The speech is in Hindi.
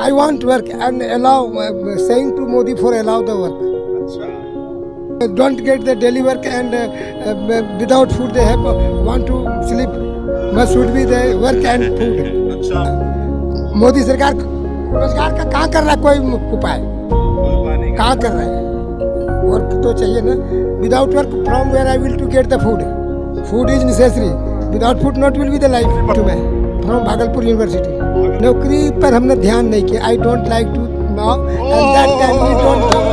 I want work and allow, saying to Modi for allow the work. Don't get the daily work and without food they have want to sleep. Must should be the work and food. Modi सरकार रोजगार का कहाँ कर रहा है कोई उपाय? कहाँ कर रहा है? वर्क तो चाहिए ना. Without work, from where I will to get the food? Food is necessary. Without food not will be the life. To me, from Bhagalpur University. नौकरी पर हमने ध्यान नहीं किया. I don't like to now and that time we don't.